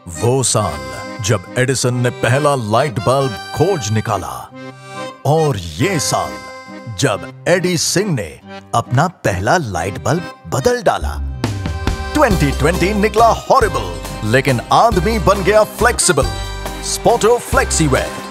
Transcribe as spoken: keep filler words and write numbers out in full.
वो साल जब एडिसन ने पहला लाइट बल्ब खोज निकाला, और ये साल जब एडी सिंह ने अपना पहला लाइट बल्ब बदल डाला। ट्वेंटी ट्वेंटी निकला हॉरिबल, लेकिन आदमी बन गया फ्लेक्सिबल। स्पॉटो फ्लेक्सीवेयर।